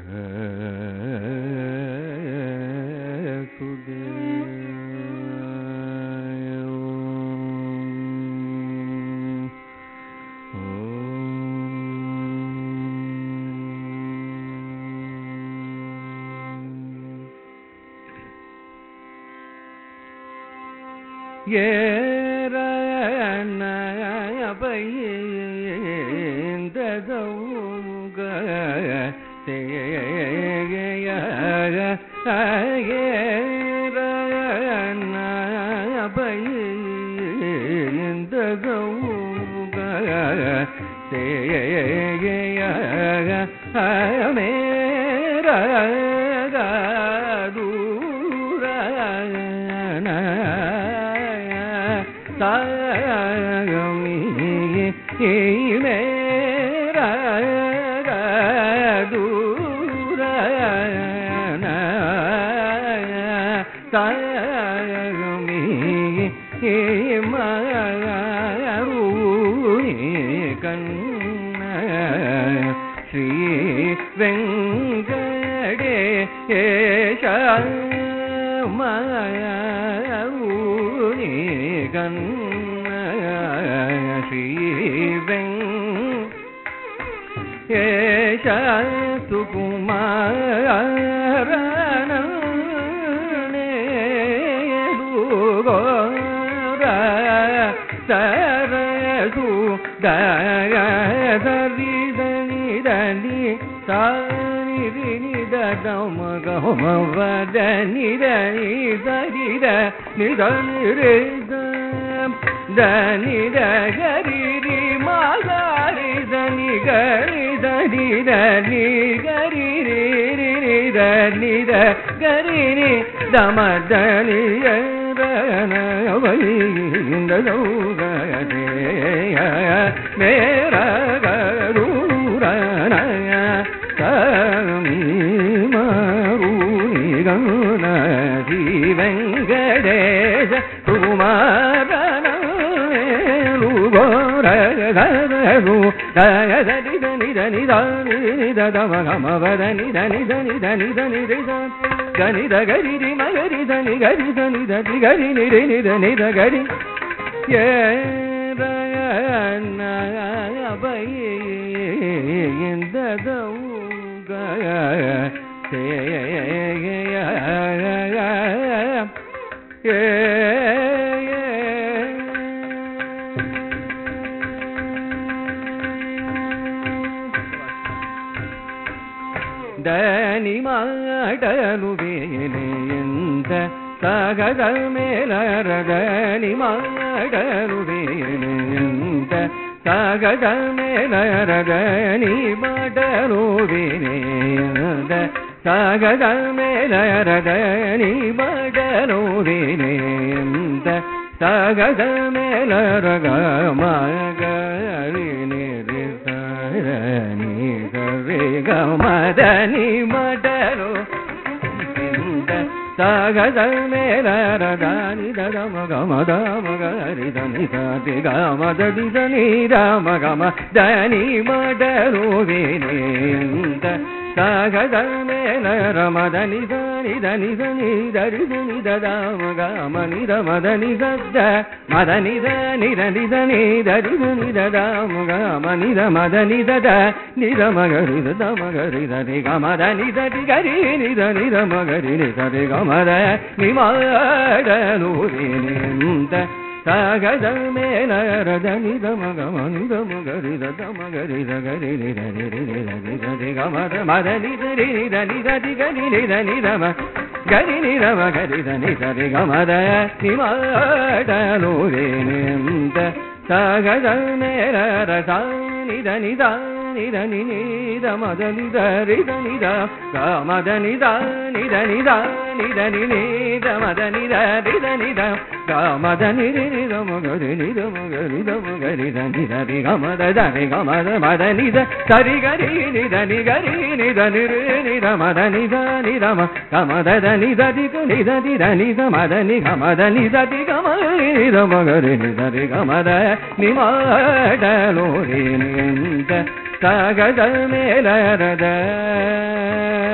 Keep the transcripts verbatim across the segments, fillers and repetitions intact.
Sagadal melarada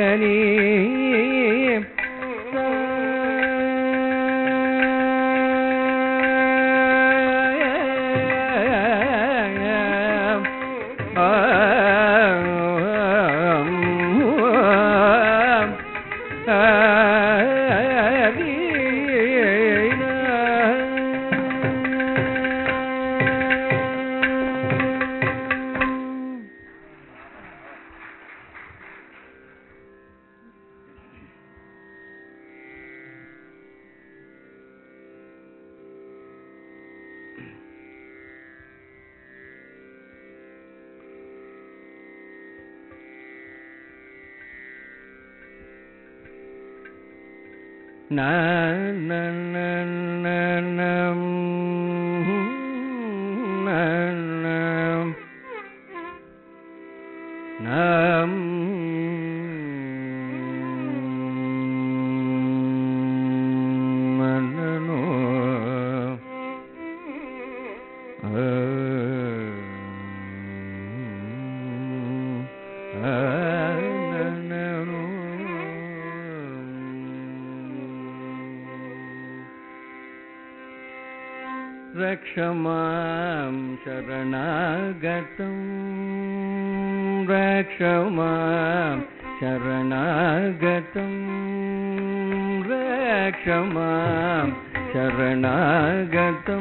நீ na na na na na na na रक्षमां शरणागतं रक्षमां शरणागतं रक्षमां शरणागतं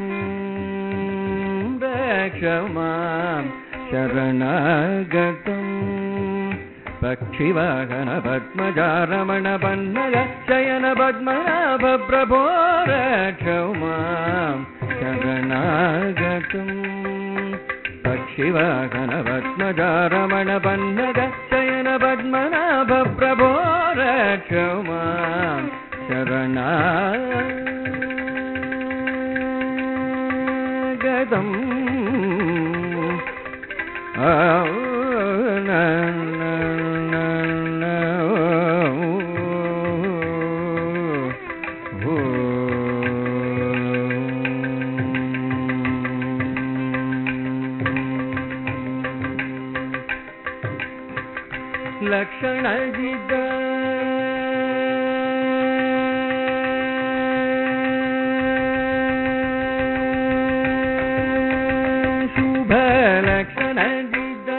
रक्षमां शरणागतं पक्षिवाहन पद्मजारमण पन्नग शयन पद्मनाभ प्रभो रक्षमां शरणागतं पक्षिवाहन पद्मजारमण पन्नग शयन पद्मनाभ प्रभो रक्षमां शरणागतं लक्षणजिद शुभ लक्षणजिद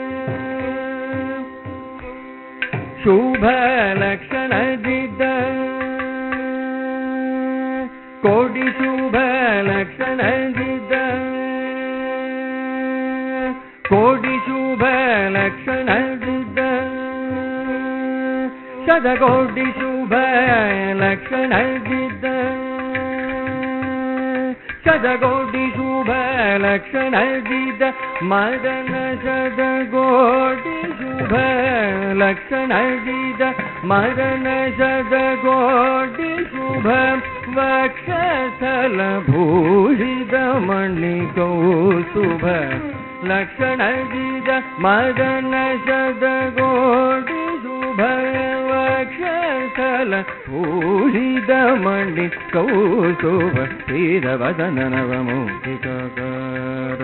शुभ लक्षणजिद कोटि शुभ लक्षणजिद कोटि शुभ लक्षणजिद शतकोटि शुभ लक्षणजिद शतकोटि शुभ लक्षणजिद मदन शतकोटि शुभ लक्षणजिद मदन शतकोटि शुभ वक्षस्थल भूषित मणिकौस्तुभ लक्षणजिद मदन शतकोटि शुभ वक्षस्थल भूषित मणिकौस्तुभ श्रीरवदन नवमौक्तिककार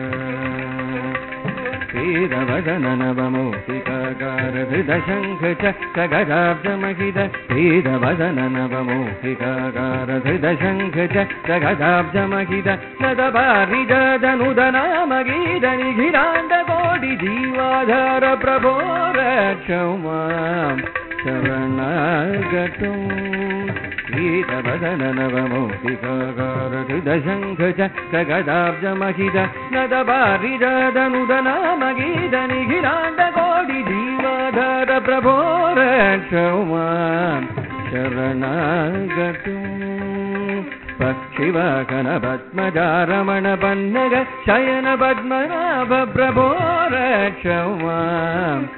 श्रीरवदन नवमौक्तिककार धृतशङ्ख चक्र गदाब्जमहित श्रीरवदन नवमौक्तिककार धृतशङ्ख चक्र गदाब्जमहित नदपारिजदनुदनामगीत निखिलाण्डकोटि जीवाधार प्रभो रक्षमां शरणागतं श्रीरवदन नवमौक्तिककार धृतशङ्ख चक्र गदाब्जमहित नदपारिजदनुदनामगीत निखिलाण्डकोटि जीवाधार प्रभो रक्षमां शरणागतं पक्षिवाहन पद्मजारमण पन्नग शयन पद्मनाभ प्रभो रक्षमां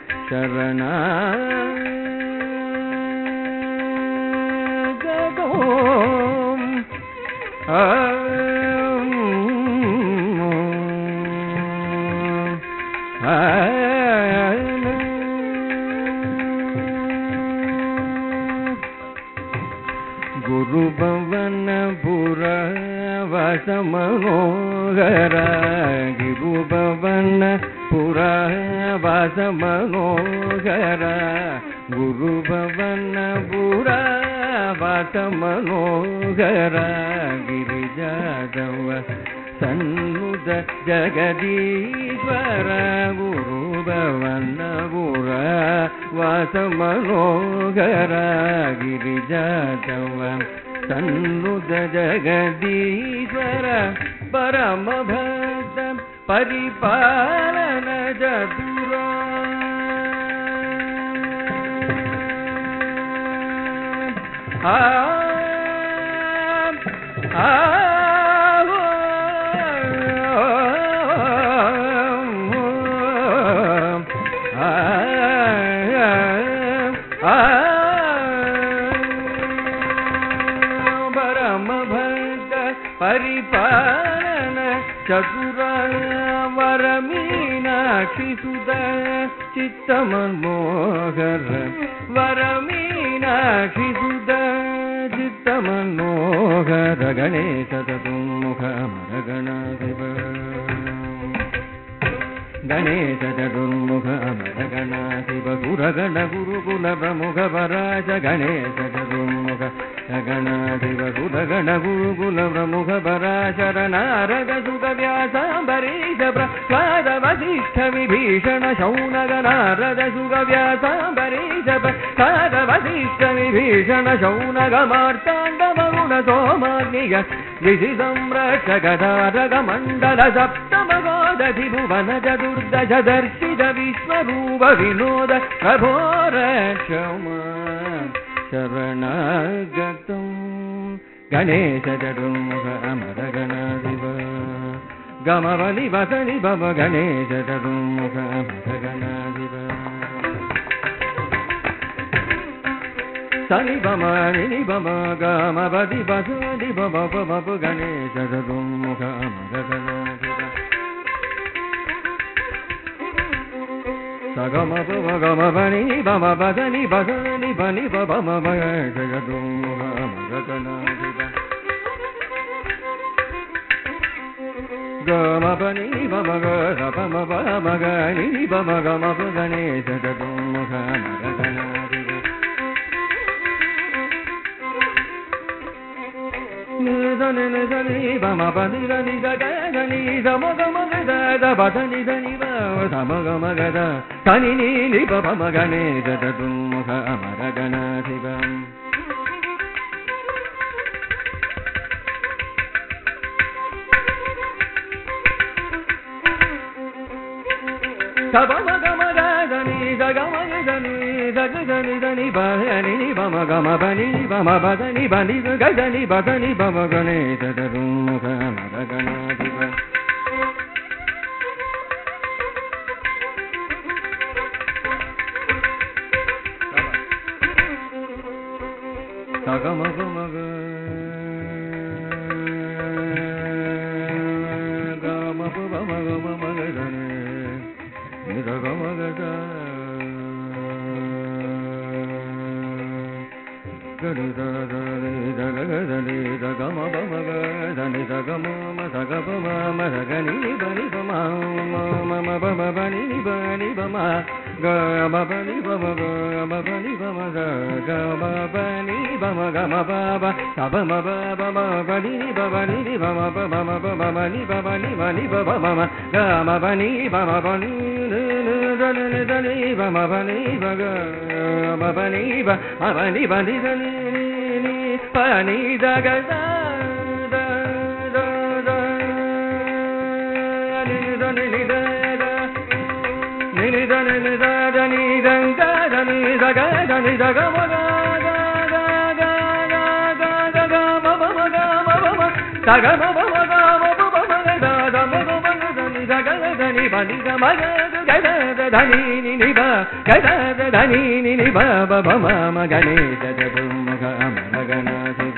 शरणागतं गुरुभवनपुर वासमनोहर गिरुभवनपुर ವಾಸ ಮನೋಹರ ಗುರುಭವನ ಪುರ ವಾಸ ಮನೋಹರ ಗಿರಿಜಾದವ ಸನ್ನುತ ಜಗದೀಶ್ವರ ಗುರುಭವನ ಪುರ ವಾಸ ಮನೋಹರ ಗಿರಿಜಾದವ ಸನ್ನುತ ಜಗದೀಶ್ವರ ಪರಮ ಭಕ್ತ ಪರಿಪಾಲನ ಚತುರ ಆ ಆ परिपालन चतुर वर मीनाक्षि सुध चित्त मनोहर वर मीनाक्षि सुध चित्त मनोहर गणेश चतुर्मुख अमर गणाधिप गणेश चतुर्मुख अमर गणाधिप गुरगण गुरुकुल प्रमुख पराज गणेश चतुर्मुख गणाधिप गुरगण गुरुकुल प्रमुख पराशर नारद सुत व्यासाम्बरीश प्रह्लाद वसिष्ठ विभीषण शौनक नारद सुत व्यासाम्बरीश प्रह्लाद वसिष्ठ विभीषण शौनक मार्ताण्ड वरुण सोमाग्निग ऋषि संरक्षक तारक मण्डल सप्तम गोदधि भुवन चतुर्दश दर्शित विश्वरूप विनोद प्रभो रक्षमा शरणागतं गणेश चतुर्मुख अमर गणाधिप गमवनि वसनि भव गणेश चतुर्मुख अमर गणाधिप सनि भम नि भम गमवति वसनि भव भव गणेश चतुर्मुख अमर गणाधिप सगम गम बनि बम बसनि बसनि बनि बम जगदुर्मुख अमर गणाधिप गम बनि बम गम बम गनि बम गम गणेश चतुर्मुख अमर गणाधिप निधनि निधनि बम बनि धनि गनि सम गम गद बसनि धनि सम गम गद धनि नि बम गणेश चतुर्मुख अमर गणाधिप सबम गम गनि सगम गनि सगनि धनि बनि बम गम बनि बम बसनि बनि गनि बसनि बम गणेश चतुर्मुख अमर गणाधिप सगम गम गम बम गम गनि गम गद गनि गनि गम बम गनि गम सग बम गनि बनि बम मम बम बनि बनि बम गम बनि बम गम बनि बम गम बनि बम गम बाबा सबम बम बनि बनि बम बम बनि बनि बनि बम गम बनि बम बनि धनि धनि बम बनि बम बनि बनि बनि धनि पनि जगद नि धनि नि धनि गंग धनि जग धनि जग मग सग मम धनि जग धनि बनि मग गद धनि नि गद धनि नि बम गणेश चतुर्मुख अमर गणाधिप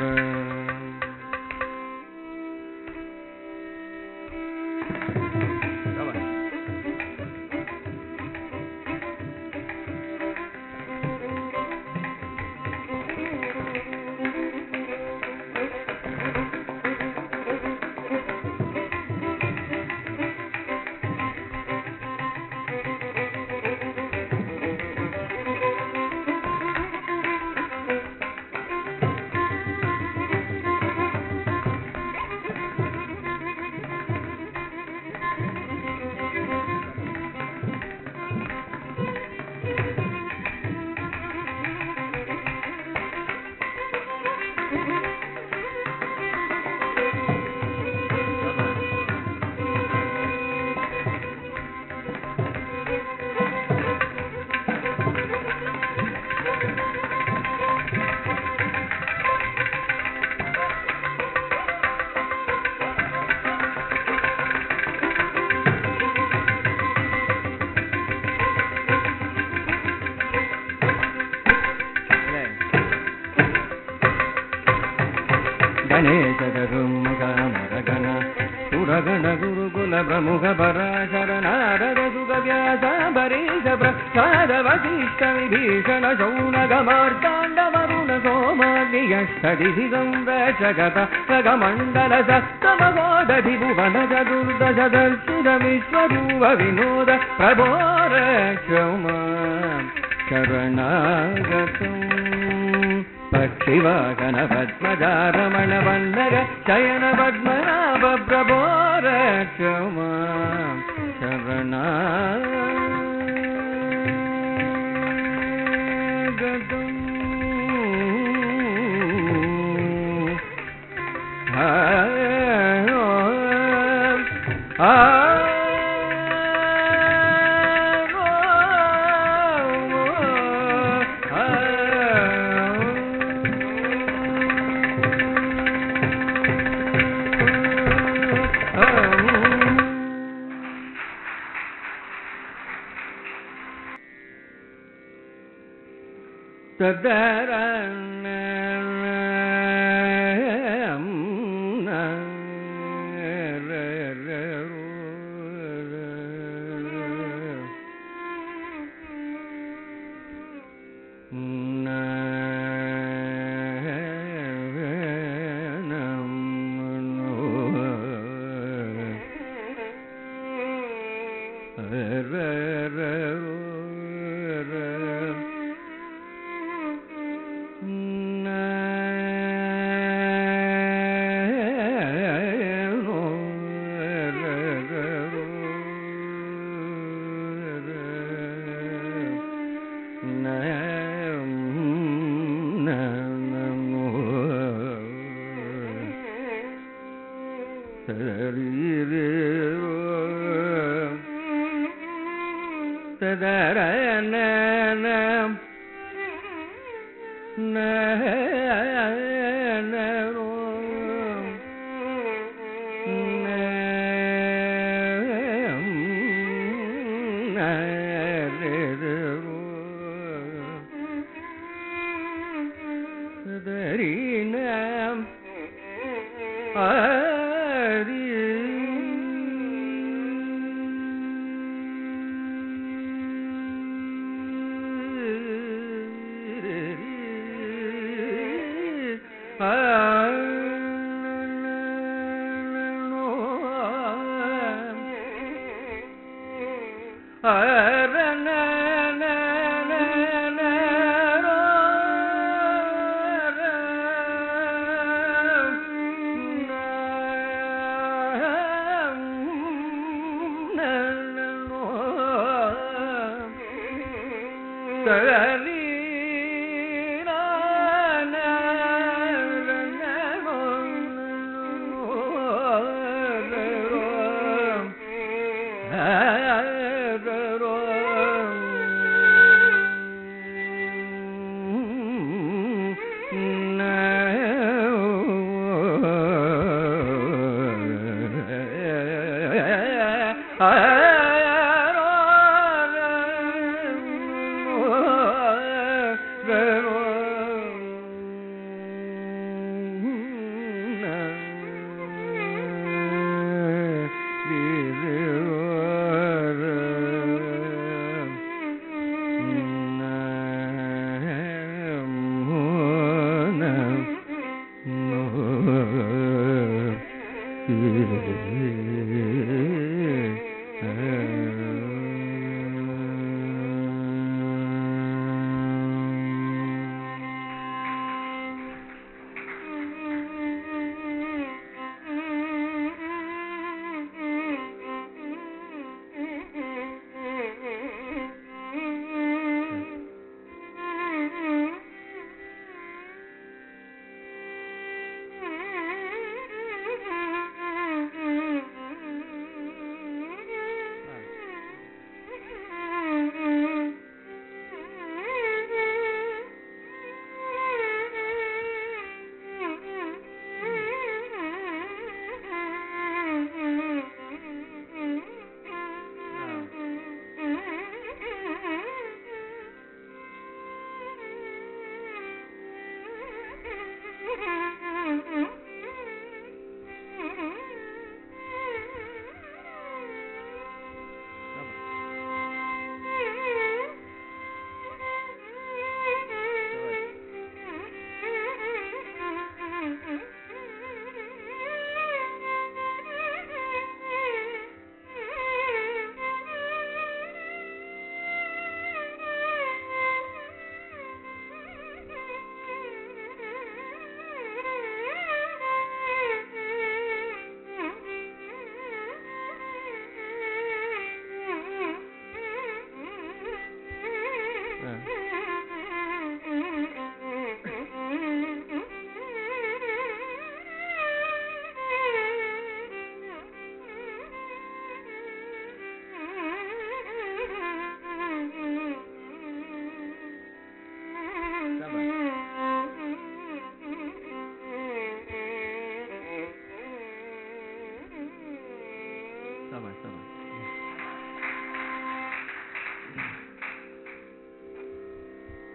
सुरगण गुरुकुल प्रमुख पराशर नारद सुख व्यास बरीश प्रसाद वसिष्ठ विभीषण शौनक मार्ताण्ड वरुण सोमाग्नियष्टदिति संरक्षकत खगमण्डल सप्तमगोदधि भुवन चतुर्दश दर्शित विश्वरूप विनोद प्रभो रक्ष मां शरणागतम् पक्षिवाहन पद्मजारमण वल्लभ शयन पद्मनाभ प्रभो रक्ष मां शरणागतम् आ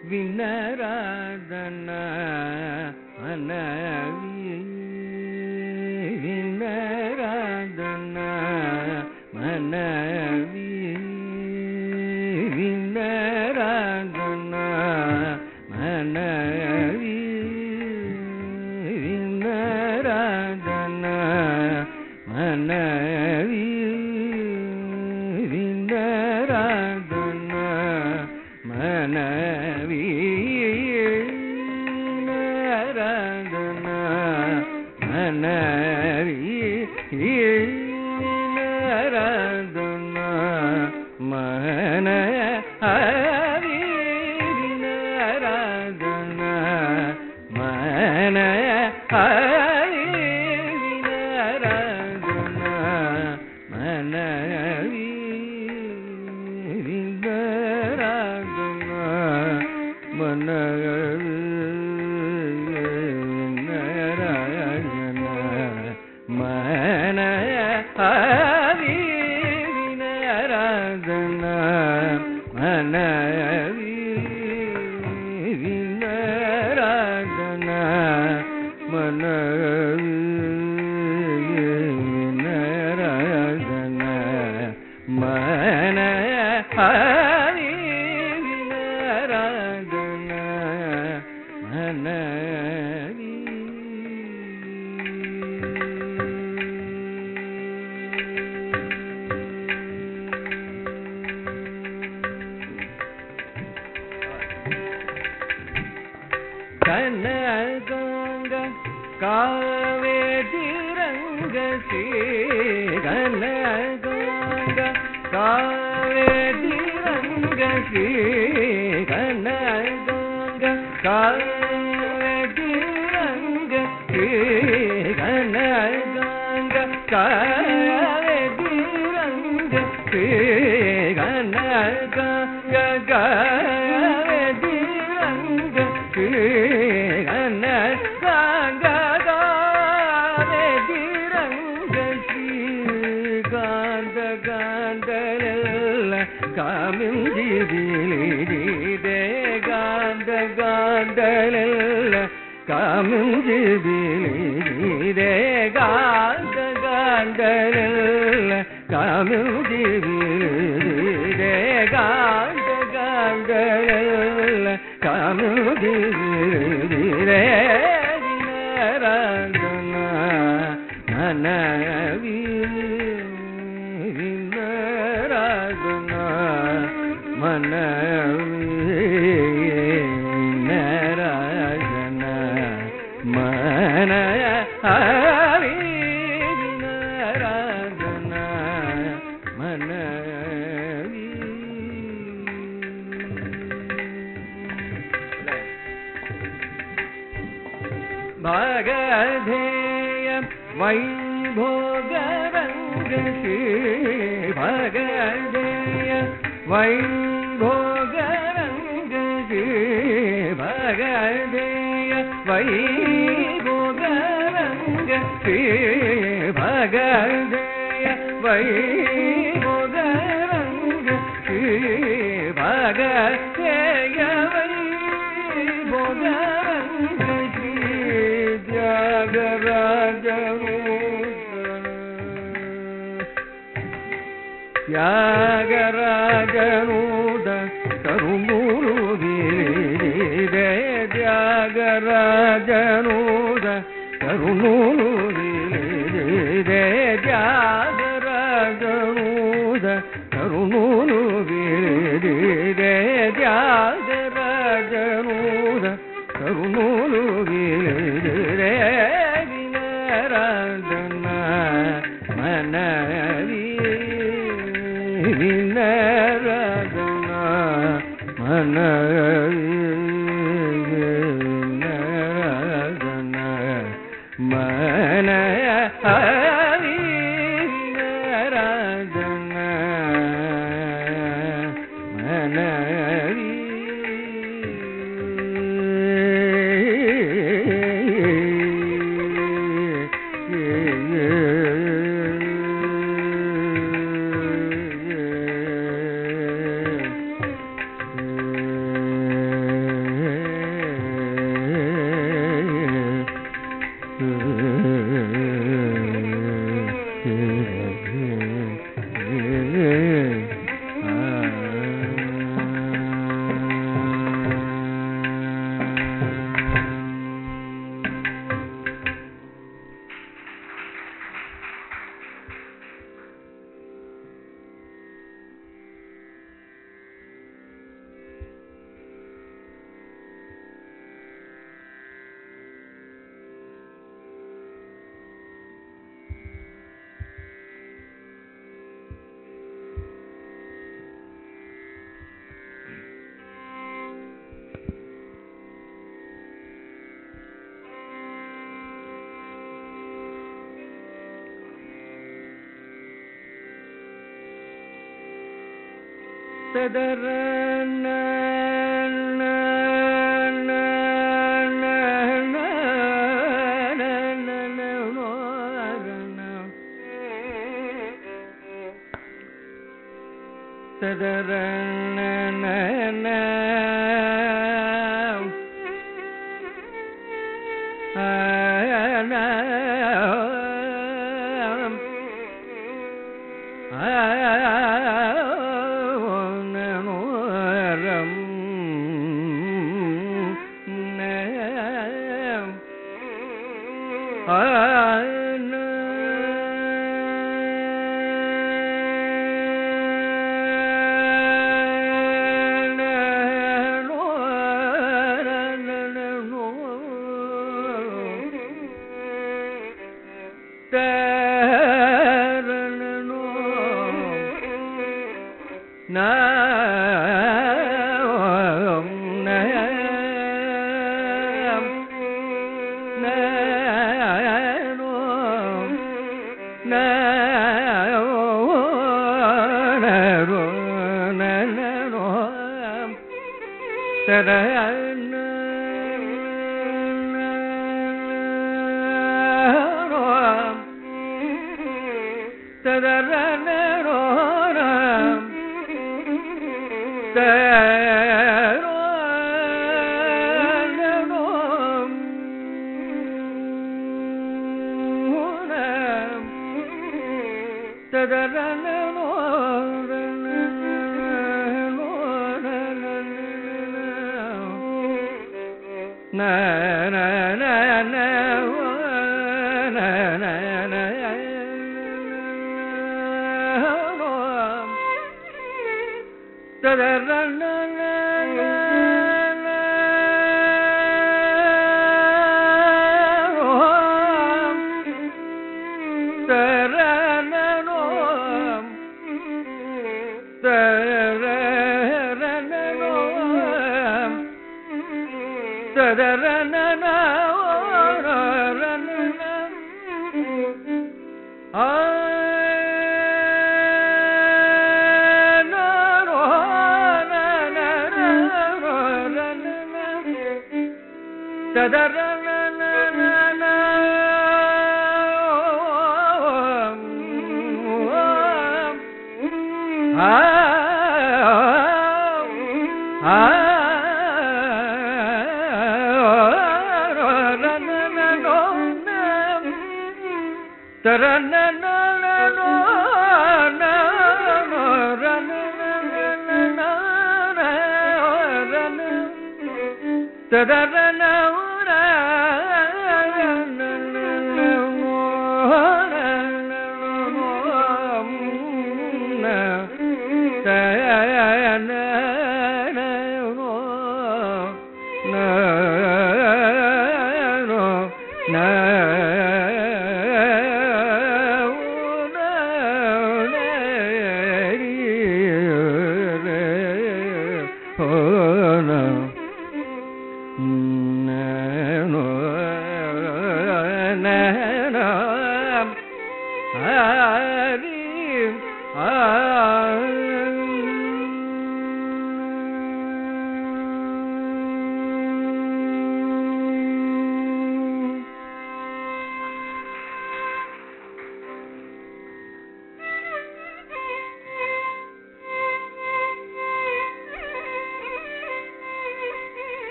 விண்ணராதன மனவி விண்ணராதன மனவி விண்ணராதன மனவி விண்ணராதன மனவி விண்ணராதன மனவி நாராதன மனவி நாராதன மனவி நாராதன மனவி நாராதன மனவி கனகங்க காவேதிரங்க ஸ்ரீ கனகங்க காவேதிரங்க ஸ்ரீ கனகங்க காவேதிரங்க ஸ்ரீ கனகங்க காவேதிரங்க ஸ்ரீ கனகங்க காமிஞ்சிபிலே காந்த காந்தல காமிஞ்சிபிலே காந்த காந்தல காமிஞ்சிபிலே நாராயண மனவி நாராயண மனவி நாராயண மன ஹரி நாராயண மனவி பகதேய வைபோகரங்க ஸ்ரீ பகதேய வைபோகரங்க ஸ்ரீ பகதேய வைபோகரங்க ஸ்ரீ பகதேய வைபோகரங்க ஸ்ரீ பகதேய வைபோகரங்க ஸ்ரீ தியாகராஜனூத கருணூரு வீரே தியாகராஜனூத கருணூரு வீரே தியாகராஜனூத கருணூரு வீரே தியாகராஜனூத கருணூரு வீரே நாராயண மனவி நாராயண மனவி நாராயண ம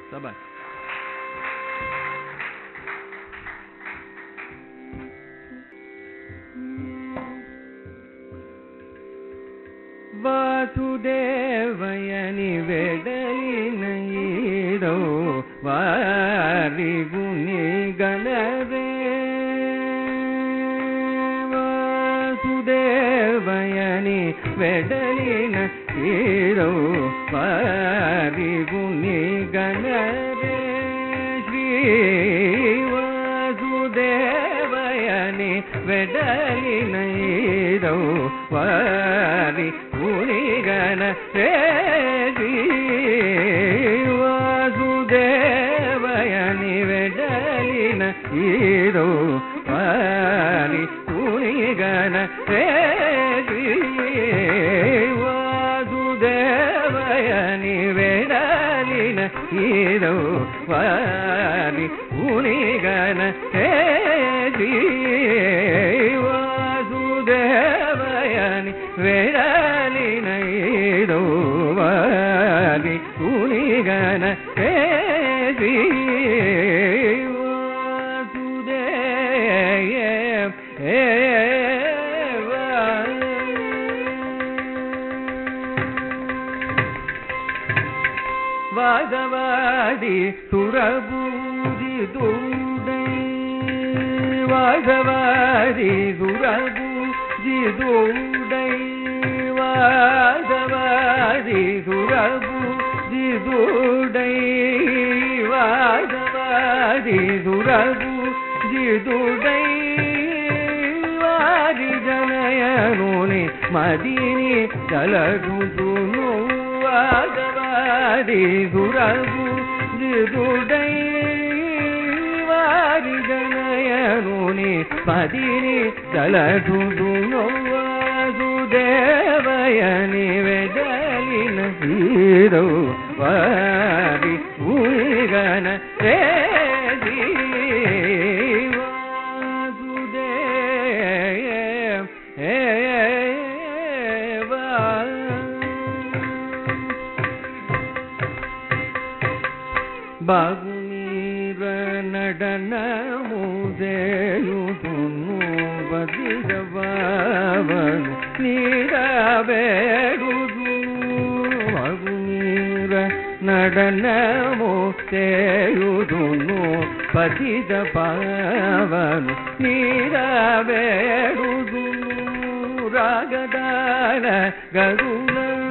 ಸಬಾ ವಾಸುದೇವಯನಿ ವೆಡಲಿನ ಈದೋ ವಾರಿಗು ನಿಗಲರೆ ವಾಸುದೇವಯನಿ ವೆಡಲಿನ ಈದೋ ವಾರಿಗು ನಿಗಲರೆ ಶ್ರೀ ವಾಸುದೇವಯನಿ ವೆಡಲಿನ ಈದೋ ವಾರಿ ಗುಣಿಗನ ಶ್ರೀ ವಾಸುದೇವಯನಿ ವೆಡಲಿನ ಈದೋ ವಾರಿ ಗುಣಿಗನ ಶ್ರೀ ವಾಸುದೇವಯನಿ ವೆಡಲಿನ ಈದೋ ವಾರಿ ಗುಣಿಗನ ಶ್ರೀ ವಾಸುದೇವಯನಿ ವೆಡಲಿನ ಈದೋ ವಾರಿ ಗುಣಿಗನ ಶ್ರೀ வாசவாதி சுரபூதி தூடை வாசவாதி சுரபூதி தூடை வாசவாதி சுரபூதி தூடை வாசவாதி சுரபூதி தூடை வாரி ஜனயனோனி மதினி தலகுதுனு வாசவாதி சுரபூதி தூடை வாரி ஜனயனோனி மதினி தலகுதுனு வாசுದೇವಯನಿ ವೆಡಲಿನ ಈದೋ ವಾರಿ ಗುಣಿಗನ ಶ್ರೀ ವಾಸುದೇವ ಬಾಗುನೀರ நடன ಮುದೆಯುದುನು ಬದಿಗವಾವನು ನೀರಬೇಡುದು ಬಾಗುನೀರ நடன ಮುದೆಯುದುನು ಬದಿಗ ಪಾವನು ನೀರಬೇಡುದು ರಾಗದಾಳ ಗರುಳನು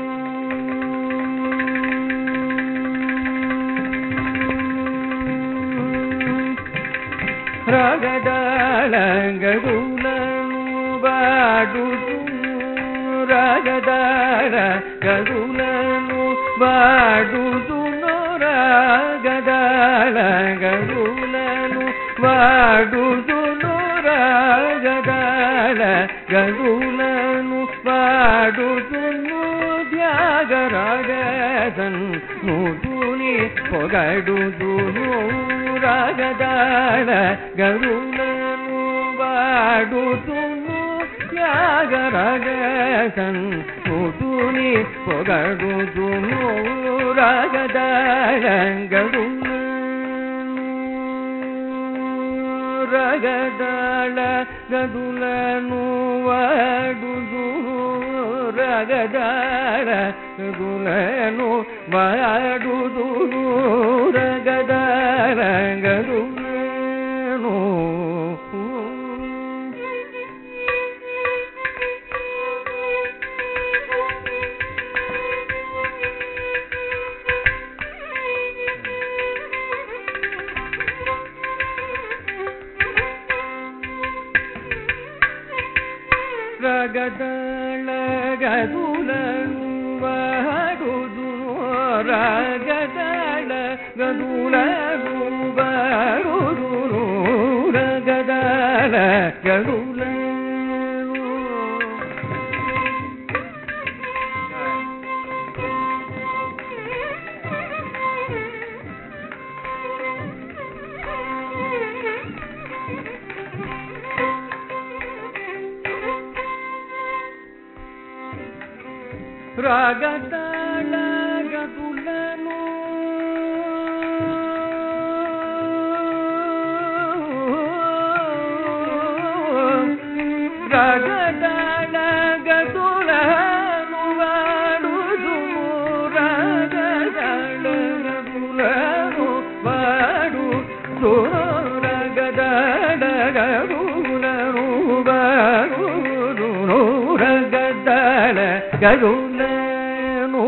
ರಾಗದಾಳ ಗರುಳನು ಬಾಡುದು ರಾಗದಾಳ ಗರುಳನು ಬಾಡುದು ರಾಗದಾಳ ಗರುಳನು ಬಾಡುದು ರಾಗದಾಳ ಗರುಳನು ಬಾಡುದು ತ್ಯಾಗರಾಗದನ್ ಮುದುನಿ ಪೊಗಡುದು ರಾಗದಾಳ ಗರುಳನು ಬಾಡುದು ತ್ಯಾಗರಾಗದನ್ ಮುದುನಿ ಪೊಗಡುದು ರಾಗದಾಳ ಗರುಳನು ರಾಗದಾಳ ಗರುಳನು ವಾಡುದು ರಾಗದಾಳ ಗರುಳನು ವಾಡುದು ರಾಗದಾಳ ಗರುಳನು ರಾಗದಾಳ ಗರುಳನು ವಾಡುದು ರಾಗದಾಳ ಗರುಳನು ವಾಡುದು ರಾಗದಾಳ ಗರುಳನು ರಾಗದಾಳ ಗರುಳನು கருணனோ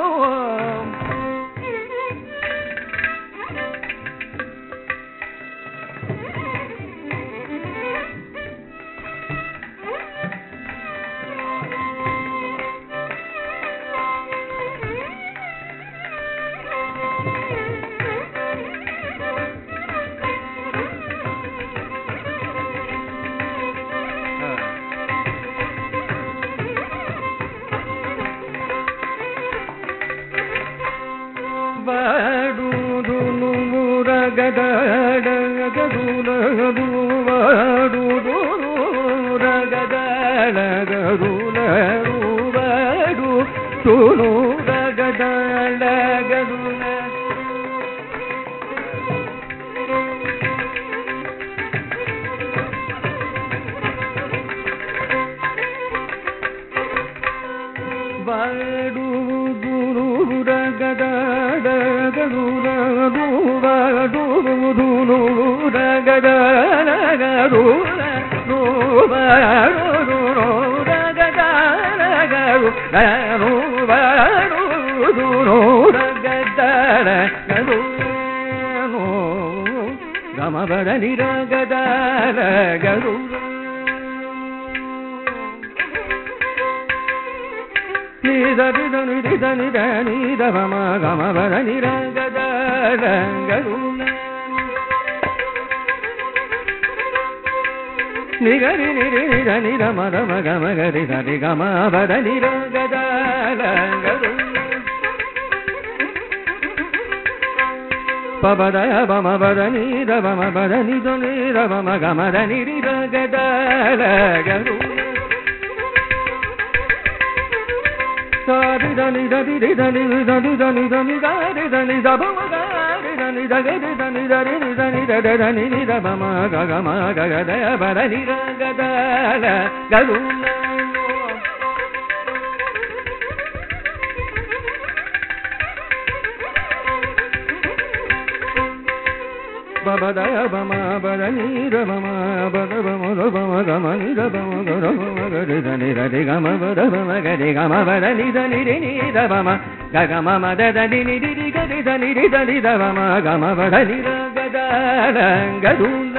నిగరి నిరి నిర నిర మర మగ మగరి సరి గమ బద నిర గదాల గరు పబద బమ బద నిర బమ బద నిద నిర బమ గమ ద నిరి గదాల గరు సారి దని దది దని దని దని దని గారి దని దబ గారి దని దగరి దని దరి దని దదని ని దబమ గగమ గగద బర ని గదల గరుణ బబద బమ బద ని రమమ బద బమ రమమ గమ ని దబమ గరమ గరి దని దని గమ బద బమ గరి గమ బద ని దని ని ని దబమ గగమ మద దని ని ని గరి దని ని దని దబమ గమ బద ని గదల గరుణ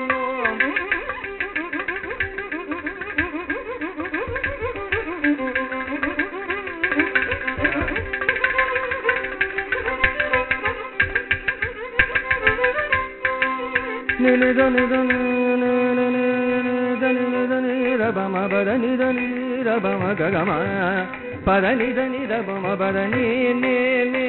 ni దని దని దని దని రబమ బద ని దని రబమ గగమ పద ని దని రబమ బద ని ని ని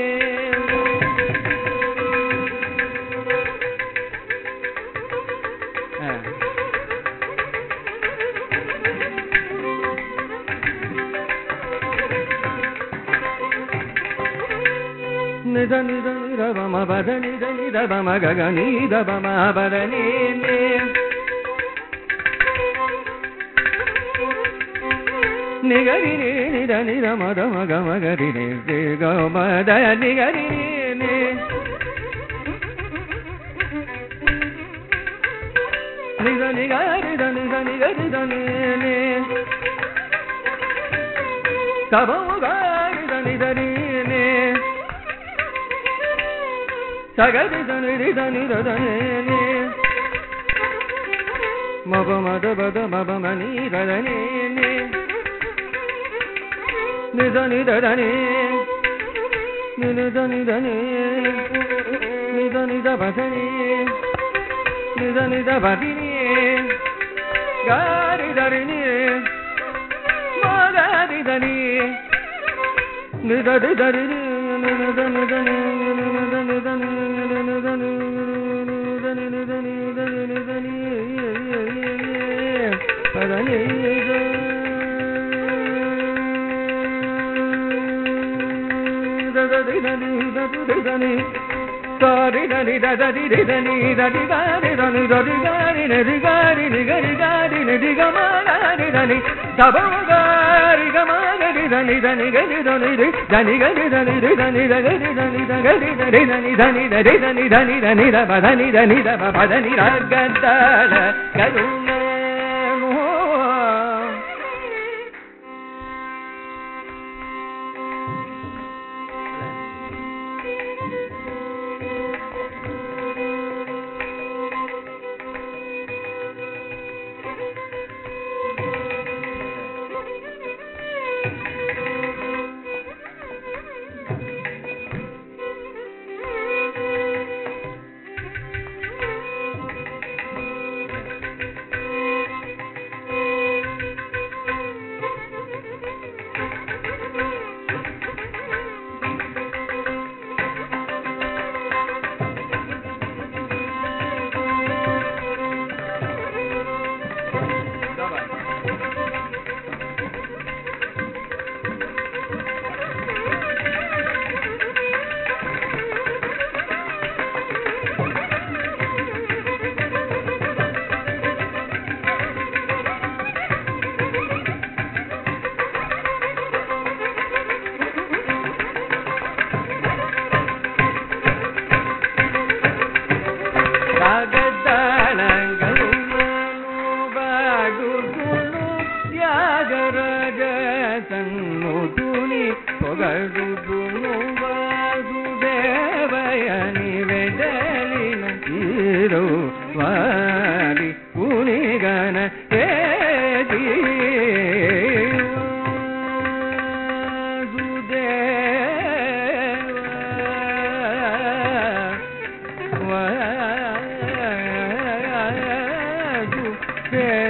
నిద నిద నిరబమ బద నిద నిరబమ గగ నిదబమ బద ని ని నిగరి ని నిద నిర మద మగ మగరి ని గ మద నిగరి ని నిద నిగరి ద నిద నిగరి ద ని ని తబమ గరి ద నిద ని ని సగరి దని రి దని రదని ని మబ మద బద మబ మని రదని ని నిదని రదని నిదని దని నిదని దబదని నిదని దబదిని గారి దరిని మగరి దని నిదడి దరిని నిదని దని నిదని దని సారి దని దది దని దది గారి దని దది గారి నది గారి నిగరి గారి నది గమారి దని తబమ గారి గమారి దని దని గరి దని దని గరి దని దని గరి దని గరి దని దని దని దని దని దని దని దబ దని దని దబ పదని రాగదల కరుణ ரே